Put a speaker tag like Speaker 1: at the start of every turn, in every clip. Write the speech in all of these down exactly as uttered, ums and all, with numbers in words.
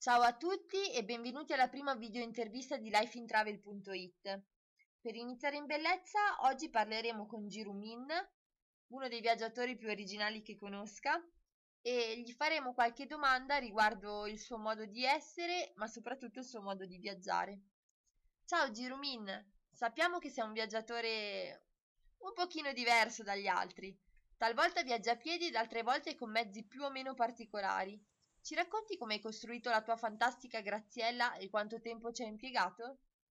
Speaker 1: Ciao a tutti e benvenuti alla prima video intervista di lifeintravel punto it. Per iniziare in bellezza, oggi parleremo con Jiru Min, uno dei viaggiatori più originali che conosca, e gli faremo qualche domanda riguardo il suo modo di essere, ma soprattutto il suo modo di viaggiare. Ciao Jiru Min, sappiamo che sei un viaggiatore un pochino diverso dagli altri. Talvolta viaggi a piedi ed altre volte con mezzi più o meno particolari. Ci racconti come hai costruito la tua fantastica graziella e quanto tempo ci hai impiegato?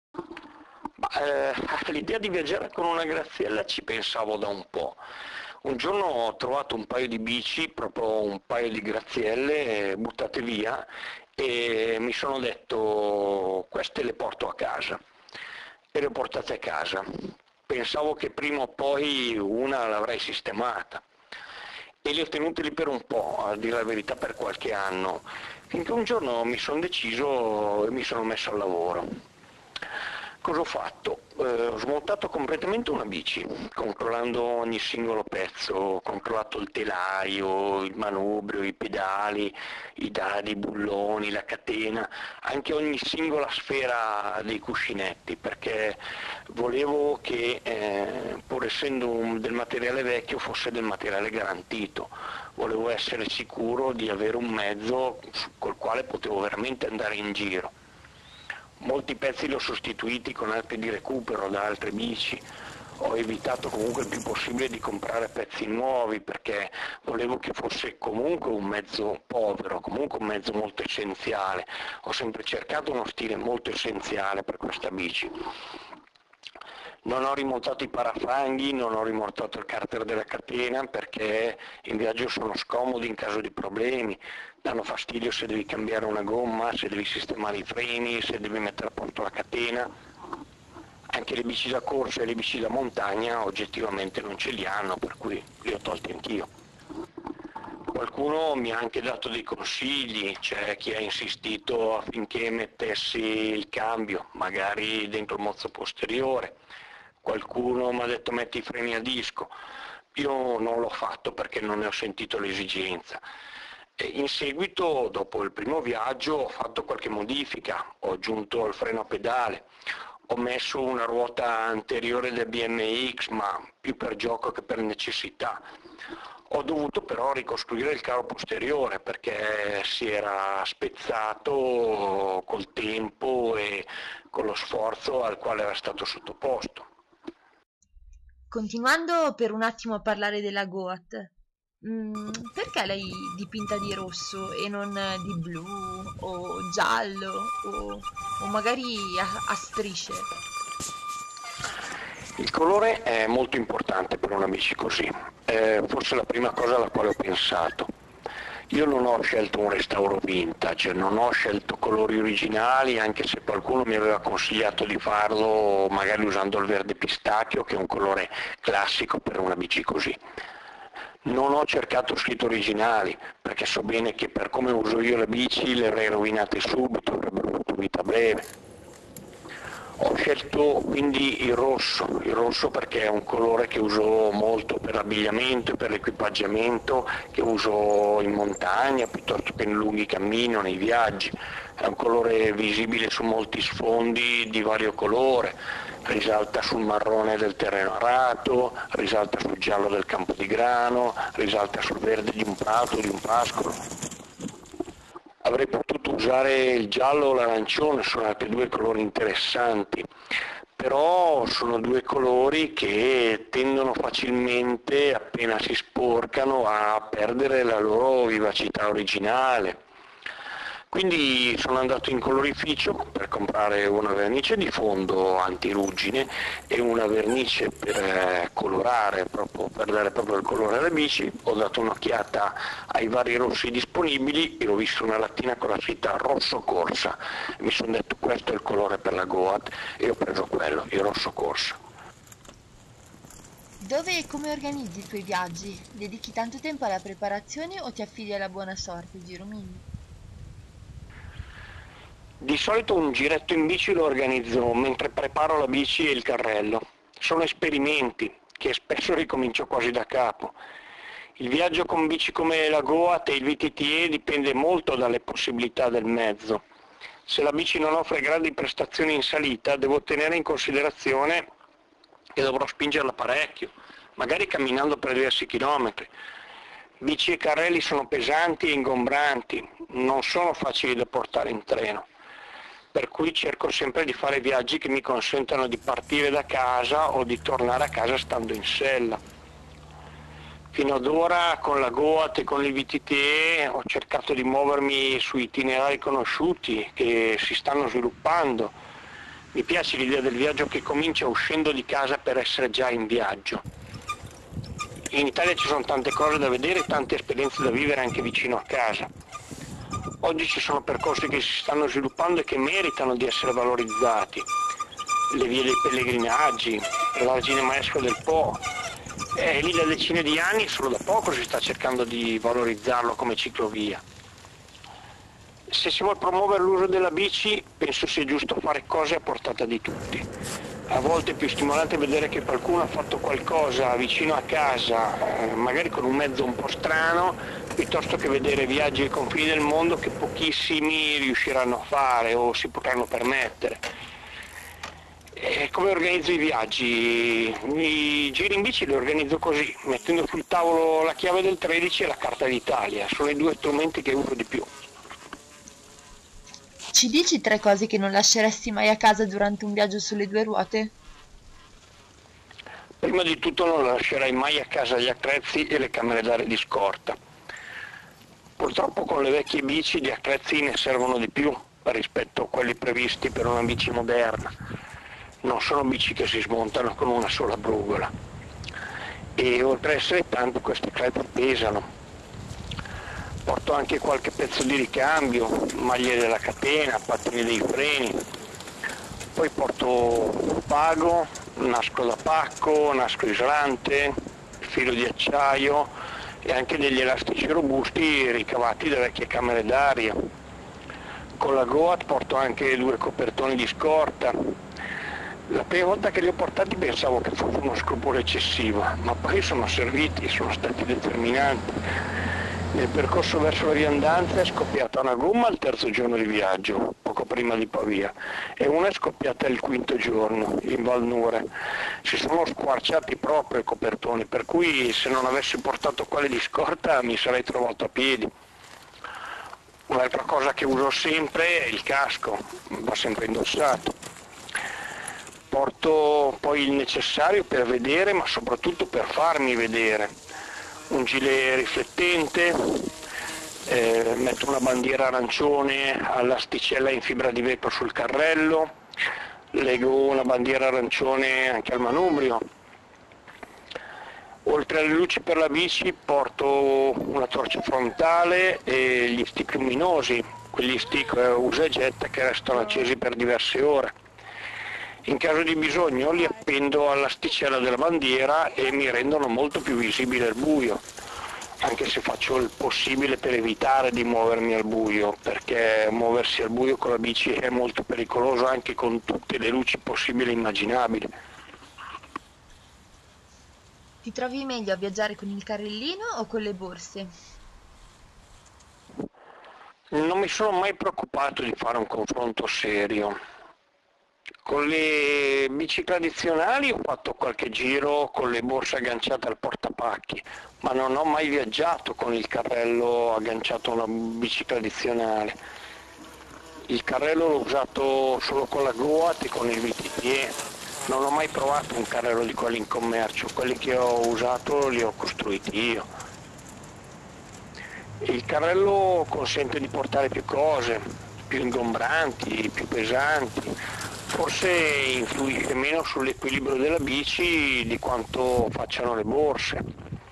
Speaker 2: Eh, all'idea di viaggiare con una graziella ci pensavo da un po'. Un giorno ho trovato un paio di bici, proprio un paio di grazielle buttate via e mi sono detto queste le porto a casa e le ho portate a casa. Pensavo che prima o poi una l'avrei sistemata e le ho tenute lì per un po', a dire la verità per qualche anno, finché un giorno mi sono deciso e mi sono messo al lavoro. Cosa ho fatto? Eh, ho smontato completamente una bici, controllando ogni singolo pezzo, ho controllato il telaio, il manubrio, i pedali, i dadi, i bulloni, la catena, anche ogni singola sfera dei cuscinetti, perché volevo che, eh, pur essendo un, del materiale vecchio, fosse del materiale garantito. Volevo essere sicuro di avere un mezzo col quale potevo veramente andare in giro. Molti pezzi li ho sostituiti con altri di recupero da altre bici, ho evitato comunque il più possibile di comprare pezzi nuovi perché volevo che fosse comunque un mezzo povero, comunque un mezzo molto essenziale. Ho sempre cercato uno stile molto essenziale per questa bici. Non ho rimontato i parafanghi, non ho rimontato il carter della catena perché in viaggio sono scomodi in caso di problemi, danno fastidio se devi cambiare una gomma, se devi sistemare i freni, se devi mettere a posto la catena. Anche le bici da corsa e le bici da montagna oggettivamente non ce li hanno, per cui li ho tolti anch'io. Qualcuno mi ha anche dato dei consigli, c'è chi ha insistito affinché mettessi il cambio, magari dentro il mozzo posteriore. Qualcuno mi ha detto metti i freni a disco, io non l'ho fatto perché non ne ho sentito l'esigenza. E in seguito, dopo il primo viaggio, ho fatto qualche modifica, ho aggiunto il freno a pedale, ho messo una ruota anteriore del B M X, ma più per gioco che per necessità. Ho dovuto però ricostruire il caro posteriore perché si era spezzato col tempo e con lo sforzo al quale era stato sottoposto.
Speaker 1: Continuando per un attimo a parlare della Goat, mm, perché l'hai dipinta di rosso e non di blu o giallo o, o magari a, a strisce?
Speaker 2: Il colore è molto importante per una bici così, è forse la prima cosa alla quale ho pensato. Io non ho scelto un restauro vintage, non ho scelto colori originali, anche se qualcuno mi aveva consigliato di farlo magari usando il verde pistacchio, che è un colore classico per una bici così. Non ho cercato scritte originali, perché so bene che per come uso io le bici le avrei rovinate subito, avrebbero avuto vita breve. Ho scelto quindi il rosso, il rosso perché è un colore che uso molto per l'abbigliamento e per l'equipaggiamento, che uso in montagna piuttosto che in lunghi cammini o nei viaggi. È un colore visibile su molti sfondi di vario colore, risalta sul marrone del terreno arato, risalta sul giallo del campo di grano, risalta sul verde di un prato o di un pascolo. Avrei potuto usare il giallo o l'arancione, sono altri due colori interessanti, però sono due colori che tendono facilmente, appena si sporcano, a perdere la loro vivacità originale. Quindi sono andato in colorificio per comprare una vernice di fondo antiruggine e una vernice per eh, colorare, proprio, per dare proprio il colore alle bici. Ho dato un'occhiata ai vari rossi disponibili e ho visto una lattina con la scritta rosso corsa. Mi sono detto questo è il colore per la Goat e ho preso quello, il rosso corsa.
Speaker 1: Dove e come organizzi i tuoi viaggi? Dedichi tanto tempo alla preparazione o ti affidi alla buona sorte, Jiru Min?
Speaker 2: Di solito un giretto in bici lo organizzo mentre preparo la bici e il carrello. Sono esperimenti che spesso ricomincio quasi da capo. Il viaggio con bici come la Goat e il V T T E dipende molto dalle possibilità del mezzo. Se la bici non offre grandi prestazioni in salita, devo tenere in considerazione che dovrò spingerla parecchio, magari camminando per diversi chilometri. Bici e carrelli sono pesanti e ingombranti, non sono facili da portare in treno, per cui cerco sempre di fare viaggi che mi consentano di partire da casa o di tornare a casa stando in sella. Fino ad ora con la Goat e con il V T T E ho cercato di muovermi su itinerari conosciuti che si stanno sviluppando. Mi piace l'idea del viaggio che comincia uscendo di casa per essere già in viaggio. In Italia ci sono tante cose da vedere, tante esperienze da vivere anche vicino a casa. Oggi ci sono percorsi che si stanno sviluppando e che meritano di essere valorizzati. Le vie dei pellegrinaggi, l'Argine Maestro del Po. È lì da decine di anni e solo da poco si sta cercando di valorizzarlo come ciclovia. Se si vuole promuovere l'uso della bici, penso sia giusto fare cose a portata di tutti. A volte è più stimolante vedere che qualcuno ha fatto qualcosa vicino a casa, eh, magari con un mezzo un po' strano, piuttosto che vedere viaggi ai confini del mondo che pochissimi riusciranno a fare o si potranno permettere. E come organizzo i viaggi? I giri in bici li organizzo così, mettendo sul tavolo la chiave del tredici e la carta d'Italia, sono i due strumenti che uso di più.
Speaker 1: Ci dici tre cose che non lasceresti mai a casa durante un viaggio sulle due ruote?
Speaker 2: Prima di tutto non lascerai mai a casa gli attrezzi e le camere d'aria di scorta. Purtroppo con le vecchie bici gli attrezzi ne servono di più rispetto a quelli previsti per una bici moderna. Non sono bici che si smontano con una sola brugola. E oltre a essere tanti, questi attrezzi pesano. Porto anche qualche pezzo di ricambio, maglie della catena, pattini dei freni. Poi porto pago, nastro da pacco, nastro isolante, filo di acciaio e anche degli elastici robusti ricavati da vecchie camere d'aria. Con la Goat porto anche due copertoni di scorta. La prima volta che li ho portati pensavo che fosse uno scrupolo eccessivo, ma poi sono serviti, sono stati determinanti. Nel percorso verso la viandanza è scoppiata una gomma al terzo giorno di viaggio, poco prima di Pavia, e una è scoppiata il quinto giorno, in Val Nure. Si sono squarciati proprio i copertoni, per cui se non avessi portato quelli di scorta mi sarei trovato a piedi. Un'altra cosa che uso sempre è il casco, va sempre indossato. Porto poi il necessario per vedere, ma soprattutto per farmi vedere. Un gilet riflettente, eh, metto una bandiera arancione all'asticella in fibra di vetro sul carrello, lego una bandiera arancione anche al manubrio. Oltre alle luci per la bici porto una torcia frontale e gli stick luminosi, quegli stick usa e getta che restano accesi per diverse ore. In caso di bisogno li appendo all'asticella della bandiera e mi rendono molto più visibile al buio, anche se faccio il possibile per evitare di muovermi al buio, perché muoversi al buio con la bici è molto pericoloso anche con tutte le luci possibili e immaginabili.
Speaker 1: Ti trovi meglio a viaggiare con il carrellino o con le borse?
Speaker 2: Non mi sono mai preoccupato di fare un confronto serio. Con le bici tradizionali ho fatto qualche giro con le borse agganciate al portapacchi, ma non ho mai viaggiato con il carrello agganciato a una bici tradizionale. Il carrello l'ho usato solo con la Goat e con il V T T E. Non ho mai provato un carrello di quelli in commercio, quelli che ho usato li ho costruiti io. Il carrello consente di portare più cose, più ingombranti, più pesanti. Forse influisce meno sull'equilibrio della bici di quanto facciano le borse.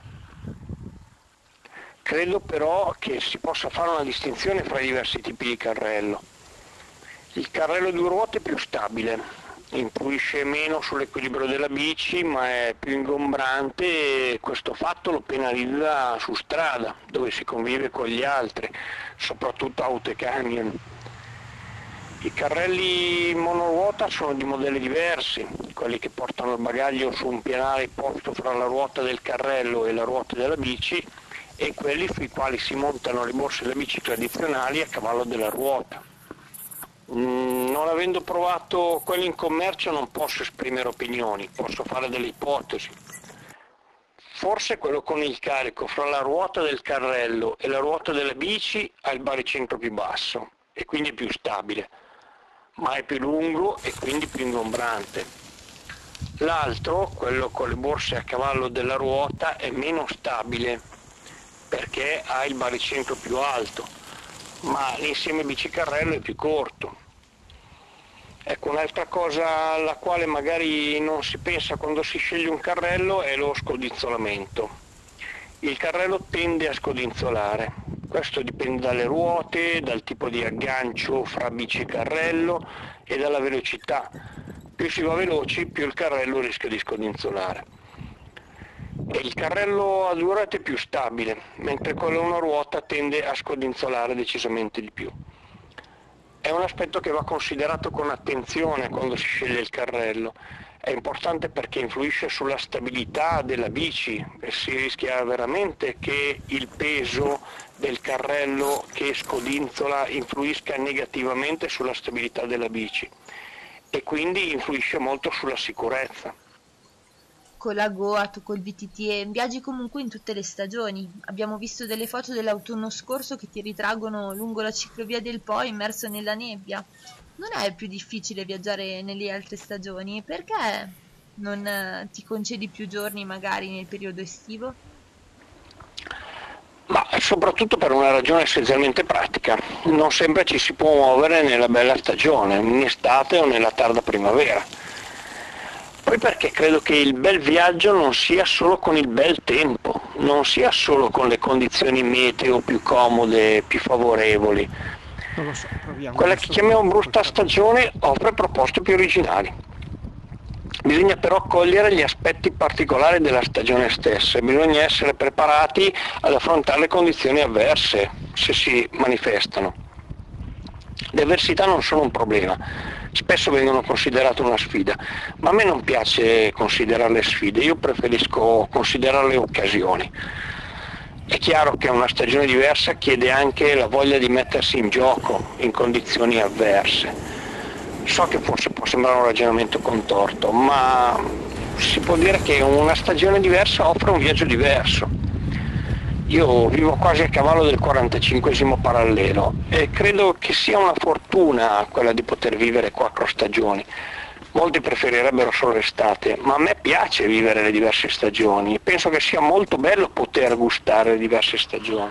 Speaker 2: Credo però che si possa fare una distinzione fra i diversi tipi di carrello. Il carrello a due ruote è più stabile, influisce meno sull'equilibrio della bici, ma è più ingombrante e questo fatto lo penalizza su strada, dove si convive con gli altri, soprattutto auto e camion. I carrelli monoruota sono di modelli diversi, quelli che portano il bagaglio su un pianale posto fra la ruota del carrello e la ruota della bici, e quelli sui quali si montano le borse delle bici tradizionali a cavallo della ruota. Mm, non avendo provato quelli in commercio non posso esprimere opinioni, posso fare delle ipotesi. Forse quello con il carico fra la ruota del carrello e la ruota delle bici ha il baricentro più basso e quindi è più stabile, ma è più lungo e quindi più ingombrante. L'altro, quello con le borse a cavallo della ruota, è meno stabile perché ha il baricentro più alto, ma l'insieme bici-carrello è più corto. Ecco, un'altra cosa alla quale magari non si pensa quando si sceglie un carrello è lo scodinzolamento. Il carrello tende a scodinzolare, questo dipende dalle ruote, dal tipo di aggancio fra bici e carrello e dalla velocità. Più si va veloci, più il carrello rischia di scodinzolare. E il carrello a due ruote è più stabile, mentre quello a una ruota tende a scodinzolare decisamente di più. È un aspetto che va considerato con attenzione quando si sceglie il carrello. È importante perché influisce sulla stabilità della bici e si rischia veramente che il peso del carrello che scodinzola influisca negativamente sulla stabilità della bici e quindi influisce molto sulla sicurezza.
Speaker 1: Con la Goat o col V T T E viaggi comunque in tutte le stagioni. Abbiamo visto delle foto dell'autunno scorso che ti ritraggono lungo la ciclovia del Po immerso nella nebbia. Non è più difficile viaggiare nelle altre stagioni? Perché non eh, ti concedi più giorni magari nel periodo estivo?
Speaker 2: Ma soprattutto per una ragione essenzialmente pratica. Non sempre ci si può muovere nella bella stagione, in estate o nella tarda primavera. Poi perché credo che il bel viaggio non sia solo con il bel tempo, non sia solo con le condizioni meteo più comode, più favorevoli.
Speaker 3: Non lo so, proviamo.
Speaker 2: Quella che chiamiamo brutta stagione offre proposte più originali. Bisogna però cogliere gli aspetti particolari della stagione stessa, bisogna essere preparati ad affrontare le condizioni avverse se si manifestano. Le avversità non sono un problema, spesso vengono considerate una sfida, ma a me non piace considerarle sfide, io preferisco considerarle occasioni. È chiaro che una stagione diversa chiede anche la voglia di mettersi in gioco in condizioni avverse. So che forse può sembrare un ragionamento contorto, ma si può dire che una stagione diversa offre un viaggio diverso. Io vivo quasi a cavallo del quarantacinquesimo parallelo e credo che sia una fortuna quella di poter vivere quattro stagioni. Molti preferirebbero solo l'estate, ma a me piace vivere le diverse stagioni e penso che sia molto bello poter gustare le diverse stagioni.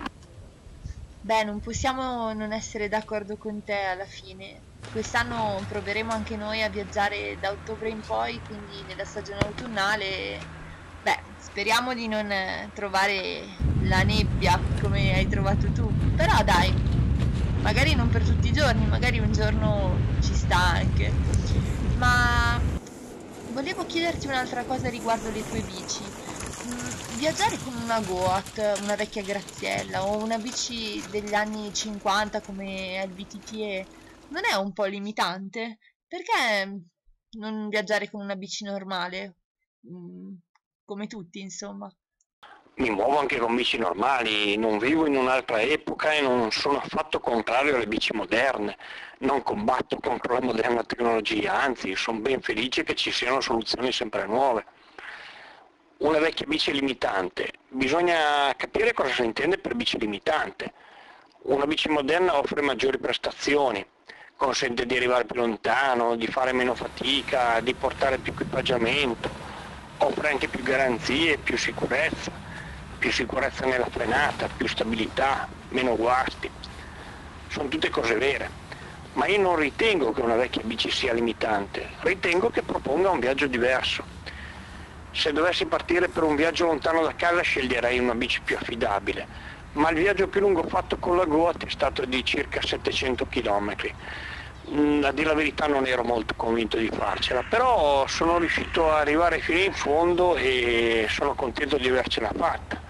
Speaker 1: Beh, non possiamo non essere d'accordo con te alla fine. Quest'anno proveremo anche noi a viaggiare da ottobre in poi, quindi nella stagione autunnale. Beh, speriamo di non eh, trovare la nebbia come hai trovato tu. Però dai, magari non per tutti i giorni, magari un giorno ci sta anche. Ma volevo chiederti un'altra cosa riguardo le tue bici. Mm, Viaggiare con una Goat, una vecchia Graziella o una bici degli anni cinquanta come è il V T T E non è un po' limitante? Perché non viaggiare con una bici normale? Mm, come tutti, insomma.
Speaker 2: Mi muovo anche con bici normali, non vivo in un'altra epoca e non sono affatto contrario alle bici moderne, non combatto contro la moderna tecnologia, anzi sono ben felice che ci siano soluzioni sempre nuove. Una vecchia bici limitante, bisogna capire cosa si intende per bici limitante. Una bici moderna offre maggiori prestazioni, consente di arrivare più lontano, di fare meno fatica, di portare più equipaggiamento, offre anche più garanzie, più sicurezza, più sicurezza nella frenata, più stabilità, meno guasti. Sono tutte cose vere, ma io non ritengo che una vecchia bici sia limitante, ritengo che proponga un viaggio diverso. Se dovessi partire per un viaggio lontano da casa sceglierei una bici più affidabile, ma il viaggio più lungo fatto con la Goat è stato di circa settecento chilometri. Mm, A dire la verità non ero molto convinto di farcela, però sono riuscito ad arrivare fino in fondo e sono contento di avercela fatta.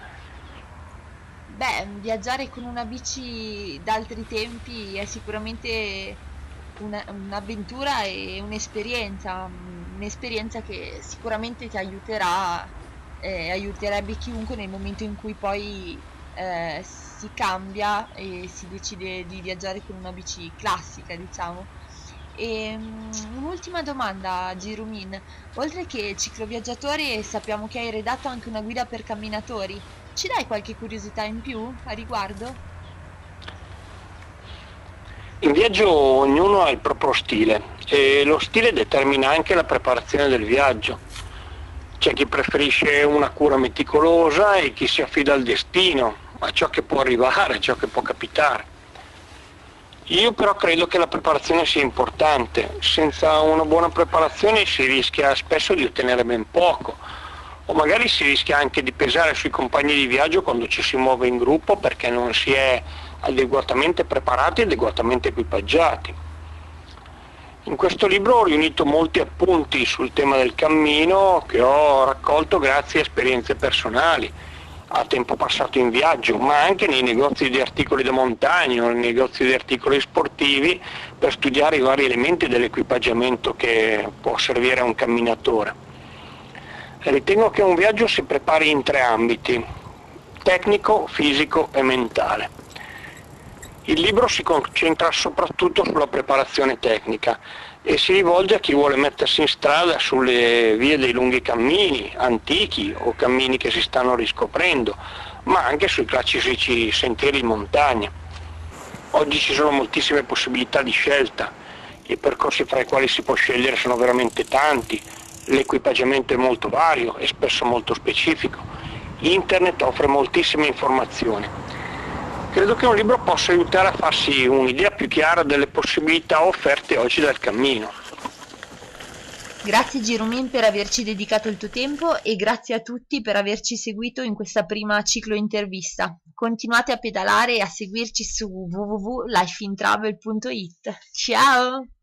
Speaker 1: Beh, viaggiare con una bici d'altri tempi è sicuramente un'avventura e un'esperienza, un'esperienza che sicuramente ti aiuterà, eh, aiuterebbe chiunque nel momento in cui poi eh, si cambia e si decide di viaggiare con una bici classica, diciamo. E um, un'ultima domanda, Girumin, oltre che cicloviaggiatore sappiamo che hai redatto anche una guida per camminatori, ci dai qualche curiosità in più a riguardo?
Speaker 2: In viaggio ognuno ha il proprio stile e lo stile determina anche la preparazione del viaggio. C'è chi preferisce una cura meticolosa e chi si affida al destino, a ciò che può arrivare, a ciò che può capitare. Io però credo che la preparazione sia importante. Senza una buona preparazione si rischia spesso di ottenere ben poco, o magari si rischia anche di pesare sui compagni di viaggio quando ci si muove in gruppo perché non si è adeguatamente preparati e adeguatamente equipaggiati. In questo libro ho riunito molti appunti sul tema del cammino che ho raccolto grazie a esperienze personali, a tempo passato in viaggio, ma anche nei negozi di articoli da montagna o nei negozi di articoli sportivi per studiare i vari elementi dell'equipaggiamento che può servire a un camminatore. Ritengo che un viaggio si prepari in tre ambiti: tecnico, fisico e mentale. Il libro si concentra soprattutto sulla preparazione tecnica e si rivolge a chi vuole mettersi in strada sulle vie dei lunghi cammini, antichi o cammini che si stanno riscoprendo, ma anche sui classici sentieri di montagna. Oggi ci sono moltissime possibilità di scelta, i percorsi fra i quali si può scegliere sono veramente tanti, l'equipaggiamento è molto vario e spesso molto specifico, internet offre moltissime informazioni. Credo che un libro possa aiutare a farsi un'idea più chiara delle possibilità offerte oggi dal cammino.
Speaker 1: Grazie Girumin per averci dedicato il tuo tempo e grazie a tutti per averci seguito in questa prima ciclo intervista. Continuate a pedalare e a seguirci su w w w punto life in travel punto it. Ciao!